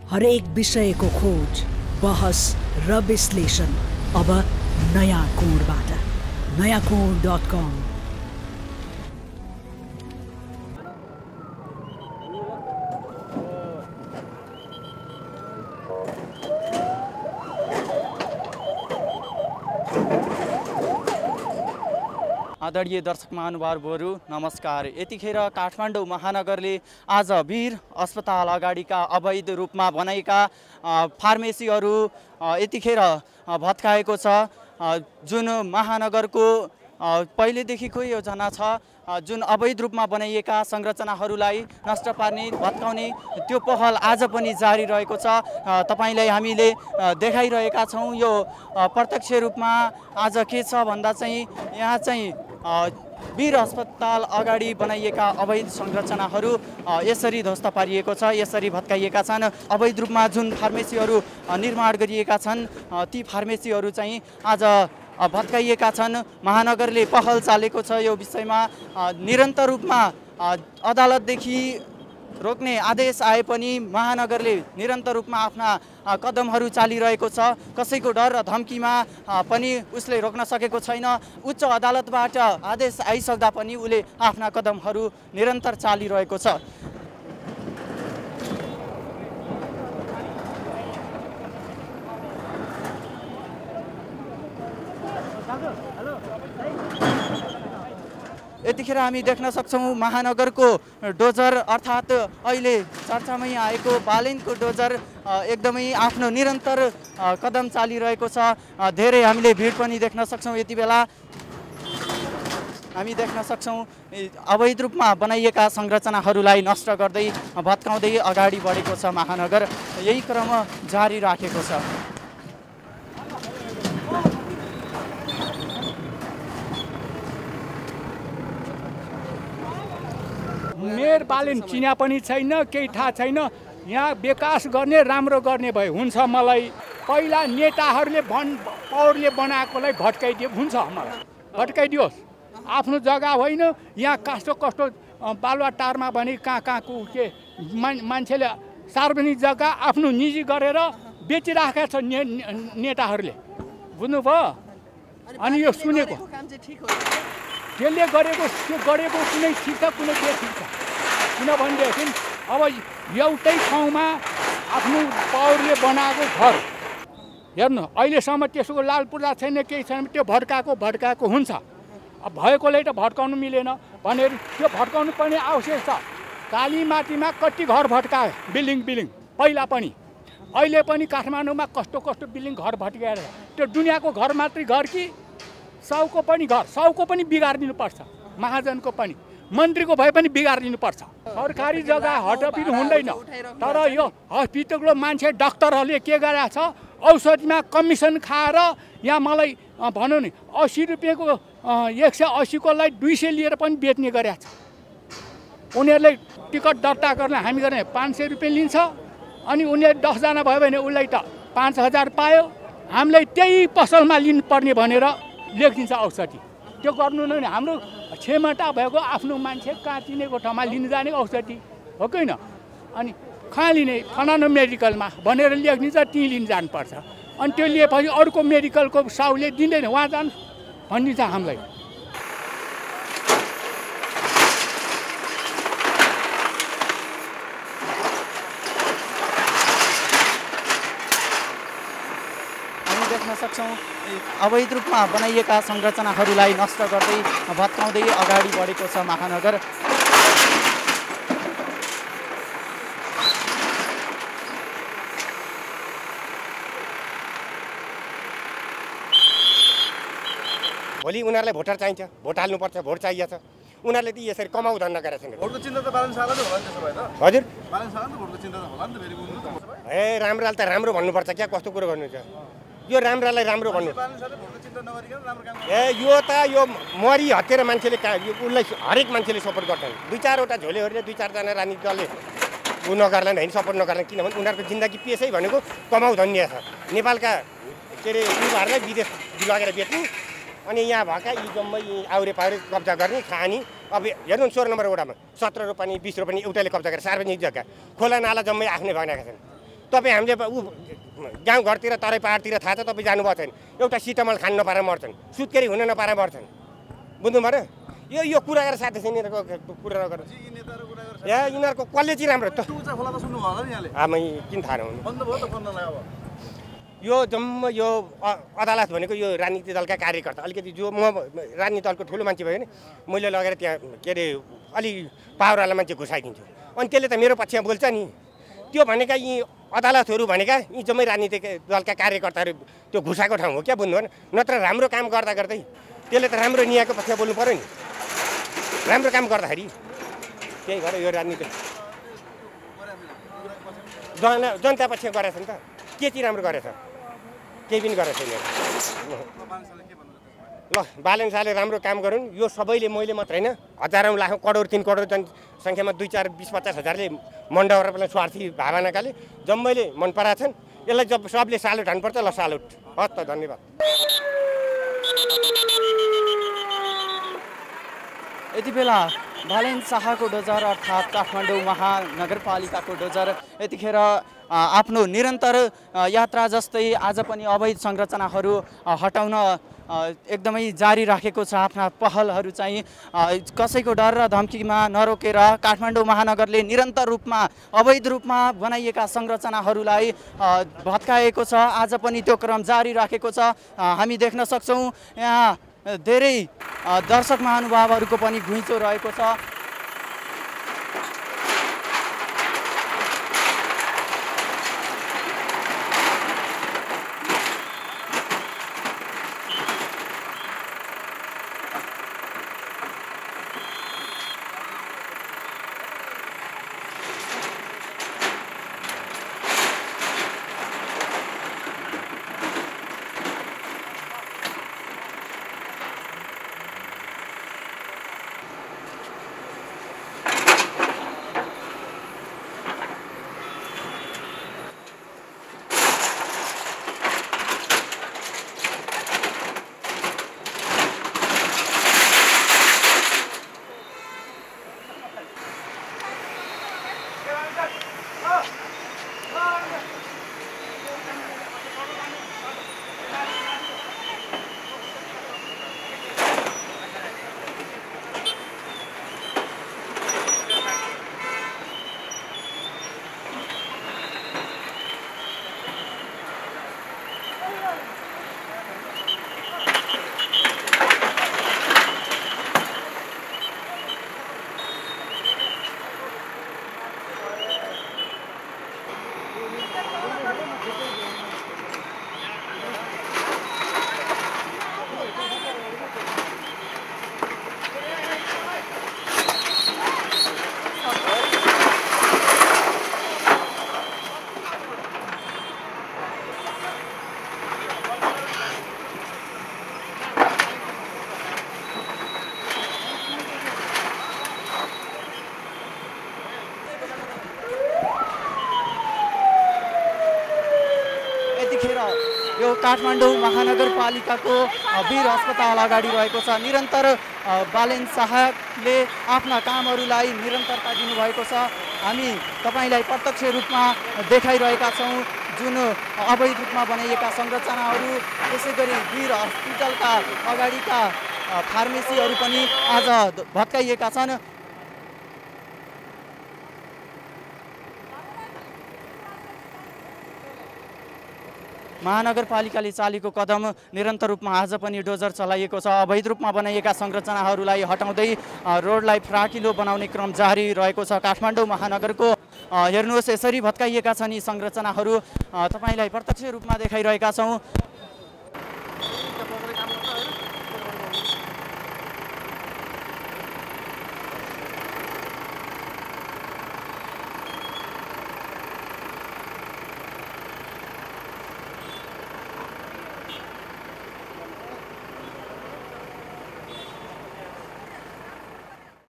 हरेक विषयको खोज, बहस र विश्लेषण अब नयाँ कोणबाट। नयाँकोण.com। आदरणीय दर्शक महानुभावहरू नमस्कार। यतिखेर काठमाडौँ महानगरले आज वीर अस्पताल अगाडिका अवैध रूपमा बनाएका फार्मेसीहरू यतिखेर भत्काएको छ। जुन महानगरको पहिलेदेखिको योजना छ, जुन अवैध रूपमा बनाइएका संरचनाहरूलाई नष्ट पार्ने, भत्काउने त्यो पहल आज पनि जारी रहेको छ। तपाईलाई हामीले देखाइरहेका छौँ। यो प्रत्यक्ष रूपमा आज के छ भन्दा चाहिँ यहाँ चाहिँ वीर अस्पताल अगाडि बनाइएका अवैध संरचनाहरू यसरी ध्वस्त पारिएको छ, यसरी भत्काइएका छन्। अवैध रूपमा जुन फार्मेसीहरू निर्माण गरिएका छन् ती फार्मेसीहरू चाहिँ आज भत्काइएका छन्। महानगरले पहल चालेको छ यो विषयमा। निरन्तर रूपमा अदालतदेखि रोक्ने आदेश आए पनि महानगरले निरन्तर रूपमा आफ्ना कदमहरू चालिरहेको छ। कसैको डर र धम्कीमा पनि उसले रोक्न सकेको छैन। उच्च अदालतबाट आदेश आइसक्दा पनि उसले आफ्ना कदमहरू निरन्तर चालिरहेको छ। यतिखेर हामी देख्न सक्छौँ महानगरको डोजर अर्थात् अहिले चर्चामै आएको बालेनको डोजर एकदमै आफ्नो निरन्तर कदम चालिरहेको छ। धेरै हामीले भिड पनि देख्न सक्छौँ। यति बेला हामी देख्न सक्छौँ अवैध रूपमा बनाइएका संरचनाहरूलाई नष्ट गर्दै भत्काउँदै अगाडि बढेको छ महानगर। यही क्रम जारी राखेको छ। मेयर बालेन चिना पनि छैन, केही थाहा छैन। यहाँ विकास गर्ने, राम्रो गर्ने भए हुन्छ। मलाई पहिला नेताहरूले पौरले बनाएकोलाई भट्काइदियो हुन्छ, मलाई भट्काइदियोस्। आफ्नो जग्गा होइन, यहाँ कस्तो कस्तो बालुवाटारमा भने कहाँको के मान्छेले सार्वजनिक जग्गा आफ्नो निजी गरेर बेचिराखेका छ नेताहरूले, बुझ्नुभयो। अनि यो सुनेको त्यसले गरेको कुनै ठिक छ, कुनै बेठिक छ। किनभनेदेखि अब एउटै ठाउँमा आफ्नो पौरले बनाएको घर हेर्नु, अहिलेसम्म त्यसको लाल पूर्जा छैन, केही छैन। त्यो भड्काएको हुन्छ। अब भएकोले त भड्काउनु मिलेन भनेर त्यो भड्काउनु पनि आवश्यक छ। कालीमाटीमा कति घर भड्कायो, बिल्डिङ पहिला पनि, अहिले पनि काठमाडौँमा कस्तो बिल्डिङ घर भट्काएर। त्यो दुनियाँको घर मात्रै घर कि साउको पनि बिगारिदिनुपर्छ। महाजनको पनि, मन्त्रीको भए पनि बिगारिदिनुपर्छ। सरकारी जग्गा हडपिड हुँदैन। तर यो हस्पिटलको मान्छे डाक्टरहरूले के गरेको छ, औषधिमा कमिसन खाएर यहाँ मलाई भनौँ नि 80 रुपियाँको 180कोलाई 200 लिएर पनि बेच्ने गरेको छ। उनीहरूले टिकट दर्ता गर्न हामी गर्ने 500 रुपियाँ लिन्छ। अनि उनीहरू 10 जना भयो भने उसलाई त 5000 पायो। हामीलाई त्यही पसलमा लिनुपर्ने भनेर लेखिदिन्छ औषधि। त्यो गर्नु नै हाम्रो क्षमता भएको आफ्नो मान्छे कहाँ चिनेको ठाउँमा लिन जाने औषधि हो कि होइन। अनि कहाँ लिने, फलानु मेडिकलमा भनेर लेखिदिन्छ, त्यहीँ लिन जानुपर्छ। अनि त्यो लिएपछि अर्को मेडिकलको साउले दिँदैन, उहाँ जानु भनिदिन्छ हामीलाई। सक्छौँ अवैध रूपमा बनाइएका संरचनाहरूलाई नष्ट गर्दै भत्काउँदै अगाडि बढेको छ महानगर। भोलि उनीहरूलाई भोटर चाहिन्छ, भोट हाल्नुपर्छ, भोट चाहिएको छ। उनीहरूले त यसरी कमाउ धन्दा गरेका छैन। भोटको चिन्ता त बालन शाहलाई होला नि त्यसो भए त। हजुर, बालन शाहलाई त भोटको चिन्ता त होला नि त। फेरि बुझ्नु त ए राम्रोलाई त राम्रो भन्नुपर्छ क्या, कस्तो कुरो गर्नुहुन्छ। यो राम्रालाई राम्रो भन्नु। यो त यो मरी हटेर मान्छेले उसलाई हरेक मान्छेले सपोर्ट गर्छन्। 2-4वटा झोलेहरूले 2-4जना राजनीतिक दलले ऊ नगर्लान् होइन, सपोर्ट नगर्लान्। किनभने उनीहरूको जिन्दगी पेसै भनेको कमाउ धन्य छ। नेपालका के अरे युवाहरूलाई विदेश लगेर बेच्नु, अनि यहाँ भएका यी जम्मै आउरे पाउरे कब्जा गर्ने खानी। अब हेर्नु 16 नम्बर वडामा 17 रोपनी 20 रोपनी एउटाले कब्जा गरेर सार्वजनिक जग्गा खोला नाला जम्मै आफ्नै बनाएका छन्। तपाईँ हामीले ऊ गाउँघरतिर तराई पाहाडतिर थाहा छ तपाईँ जानुभएको छैन एउटा सिटमल खान नपाएर मर्छन् सुत्केरी हुन नपाएर मर्छन् बुझ्नु पऱ्यो यो कुरा गरेर साथी छ यिनीहरूको कुरा नगर यिनीहरूको कसले चाहिँ राम्रो त आमै किन थाहा नहुनु यो जम्मा यो अदालत भनेको यो राजनीतिक दलका कार्यकर्ता अलिकति जो म राजनीतिक दलको ठुलो मान्छे भयो भने मैले लगेर त्यहाँ के अरे अलि पावरवाला मान्छे घुसाइदिन्छु अनि त्यसले त मेरो पक्षमा बोल्छ नि त्यो भनेका यी अदालतहरू भनेका यी जम्मै राजनीतिक दलका कार्यकर्ताहरू त्यो घुसाएको ठाउँ हो क्या बुझ्नु भएन नत्र राम्रो काम गर्दा गर्दै त्यसले त राम्रो न्यायको पक्षमा बोल्नु पऱ्यो नि राम्रो काम गर्दाखेरि त्यही भएर यो राजनीति जनता पक्ष गरेछ नि त के चाहिँ राम्रो गरेछ केही पनि गरेको छैन ल बालन शाहले राम्रो काम गरून् यो सबैले मैले मात्र होइन हजारौँ लाखौँ करोड 3 करोड जनसङ्ख्यामा 2 4 20 50 हजारले मण्डलहरूलाई स्वार्थी भावनाकाले जम्मैले मन पराछन् यसलाई जब सबले सालुट हान्नुपर्छ ल सालुट हस् त धन्यवाद यति बेला बालेन शाहको डोजर अर्थात् काठमाडौँ महानगरपालिकाको डोजर यतिखेर आफ्नो निरन्तर यात्रा जस्तै आज पनि अवैध संरचनाहरू हटाउन एकदमै जारी राखेको छ आफ्ना पहलहरू चाहिँ कसैको डर र धम्कीमा नरोकेर काठमाडौँ महानगरले निरन्तर रूपमा अवैध रूपमा बनाइएका संरचनाहरूलाई भत्काएको छ आज पनि त्यो क्रम जारी राखेको छ हामी देख्न सक्छौँ यहाँ धेरै दर्शक महानुभावहरूको पनि घुइँचो रहेको छ यो काठमाडौँ महानगरपालिकाको वीर अस्पताल अगाडि रहेको छ निरन्तर बालेन शाहले आफ्ना कामहरूलाई निरन्तरता दिनुभएको छ हामी तपाईलाई प्रत्यक्ष रूपमा देखाइरहेका छौं जुन अवैध रूपमा बनाइएका संरचनाहरू त्यसैगरी वीर हस्पिटलका अगाडिका फार्मेसीहरू पनि आज भत्काइएका छन् महानगरपालिकाले चालेको कदम निरन्तर रूपमा आज पनि डोजर चलाइएको छ अवैध रूपमा बनाइएका संरचनाहरूलाई हटाउँदै रोडलाई फ्राकिलो बनाउने क्रम जारी रहेको छ काठमाडौँ महानगरको हेर्नुहोस् यसरी भत्काइएका छन् यी संरचनाहरू तपाईलाई प्रत्यक्ष रूपमा देखाइरहेका छौं